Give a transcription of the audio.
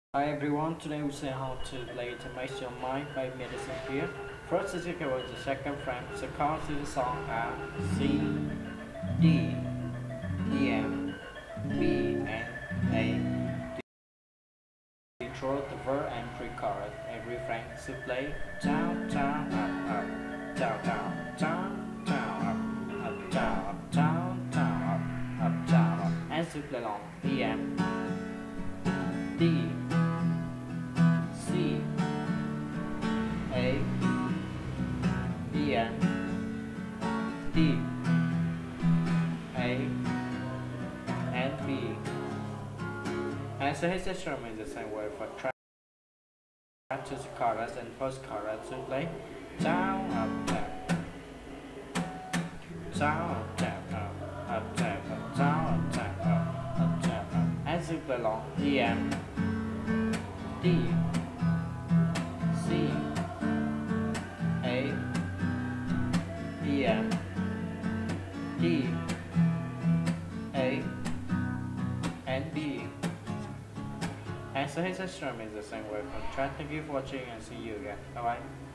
Hi everyone, today we see how to play To Make Your Mind by Madison here. First is equal to the second frame, so chords to the song are C, D, E, M, B, and A. Control the verb and pre-chorus. Every frame to play down, down, up, down, down, down, down, up, down, down, down, up, down, up. And to play along E, M, D, C, A, B, N, D, A, and B. And so his instrument is the same way for track to the chorus and post chorus to play down, up, down, down, up, down, up, down, up, down, up, down, up, down, up. And to play along E, M, D, C, A, B, M, D, A, and B. And so his instrument is the same way from track. Thank you for watching and see you again. Bye bye.